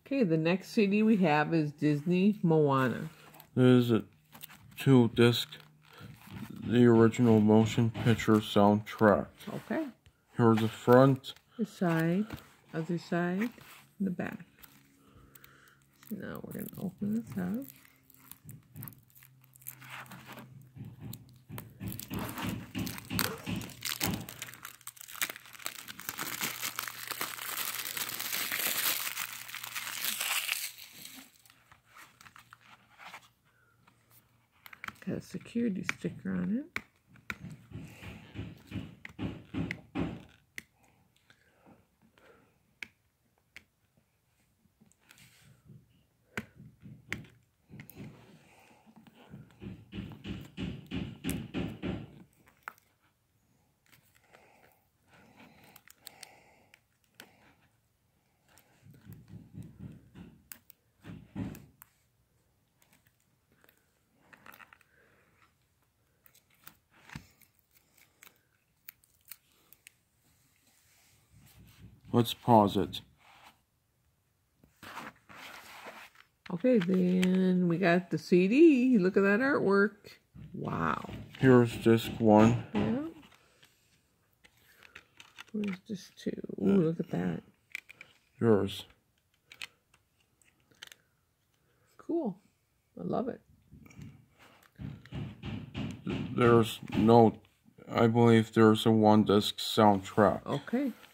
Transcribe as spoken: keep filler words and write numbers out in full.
Okay, the next C D we have is Disney Moana. This is a two disc, the original motion picture soundtrack. Okay. Here's the front. The side, other side, and the back. So now we're going to open this up. Got a security sticker on it. Let's pause it. Okay, then we got the C D. Look at that artwork. Wow. Here's disc one. Yeah. Where's disc two? Ooh, look at that. Yours. Cool. I love it. There's no, I believe there's a one disc soundtrack. Okay.